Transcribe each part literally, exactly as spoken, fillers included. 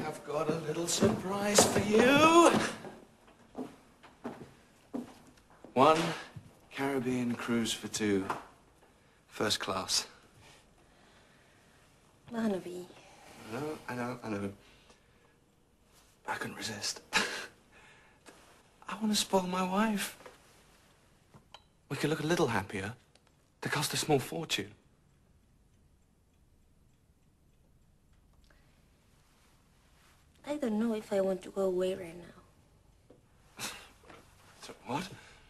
have got a little surprise for you. One Caribbean cruise for two. First class. Barnaby. I know, I know, I know. I couldn't resist. I want to spoil my wife. We could look a little happier. They cost a small fortune. I don't know if I want to go away right now. So, what?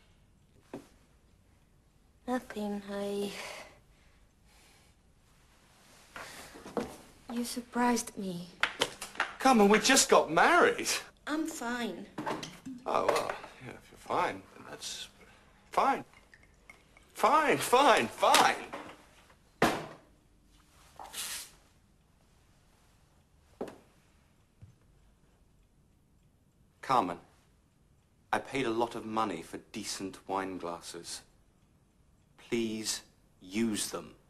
Nothing. I... You surprised me. Carmen, we just got married. I'm fine. Oh, well, yeah, if you're fine, then that's fine. Fine, fine, fine. Carmen, I paid a lot of money for decent wine glasses. Please use them.